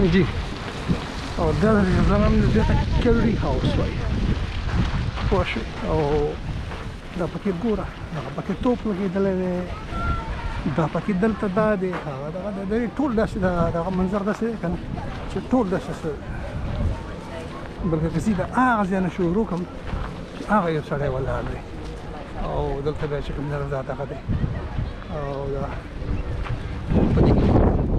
جی او دا د زمام د کیلری هاوس وای خوښ او دا پکې ګوره دا پکې توپ لګېدلی دی دا پکې دلته دا دی هغه دغه ټول داسې دغه منظر داسې دی که نه چې ټول داسې بلکې که زه د هغه ځای نه شروع کړم چې هغه یو سړی ولاړ دی او دلته بیا چې کوم دی دا دغه دی او دا په دې کې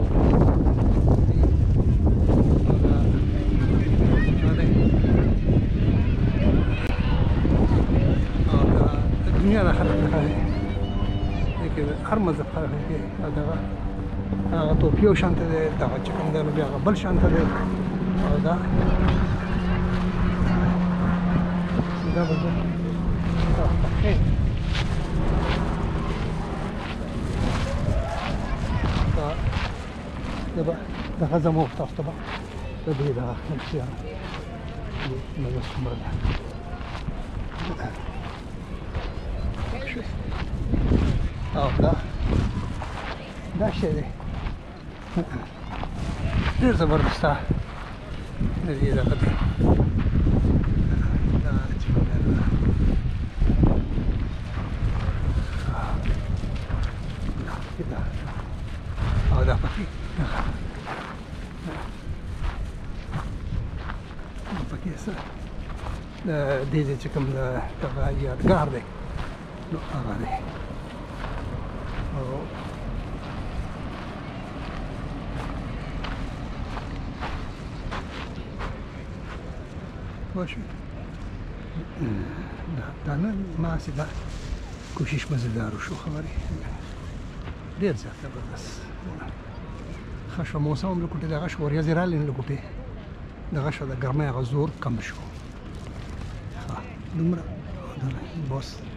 دنیا د خلک دغه دی هر مذهب خلک دی دغه هغه توپ یو شانته دی دغه چې کوم دی نو بیا هغه بل شانته دی او دا دا به زه دغه زموږ تاسو ته به د دې دغه نقشیانه مزه څومره ده او دا شی دی ډېر زبردسته د دې دغه دی دا چې کوم دی او دا پکې پکې څه د دې ځای چې کوم دغه یادګار دی نو هغه دی او باشه دا نه ماسې دا کوشش مزیدار وشو خبرې ډېر زیات زبردست ښه شوه موسم هم لږ دغه شو وریځې رالې نه لږ دغه شو د ګرمۍ هغه زور کم شو ښه دومره بس